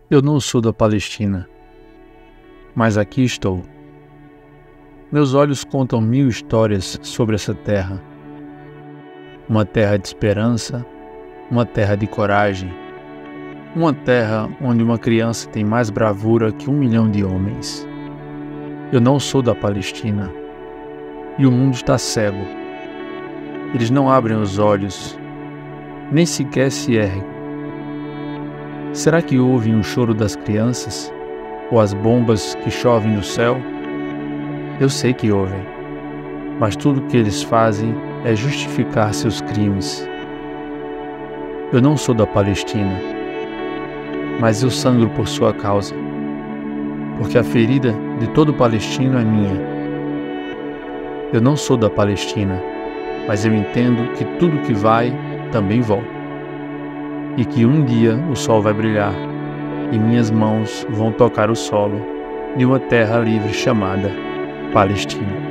Eu não sou da Palestina, mas aqui estou. Meus olhos contam 1000 histórias sobre essa terra. Uma terra de esperança, uma terra de coragem, uma terra onde uma criança tem mais bravura que 1 milhão de homens. Eu não sou da Palestina, e o mundo está cego. Eles não abrem os olhos, nem sequer se erguem. Será que ouvem o choro das crianças, ou as bombas que chovem do céu? Eu sei que ouvem, mas tudo o que eles fazem é justificar seus crimes. Eu não sou da Palestina, mas eu sangro por sua causa, porque a ferida de todo palestino é minha. Eu não sou da Palestina, mas eu entendo que tudo que vai também volta, e que um dia o sol vai brilhar e minhas mãos vão tocar o solo de uma terra livre chamada Palestina.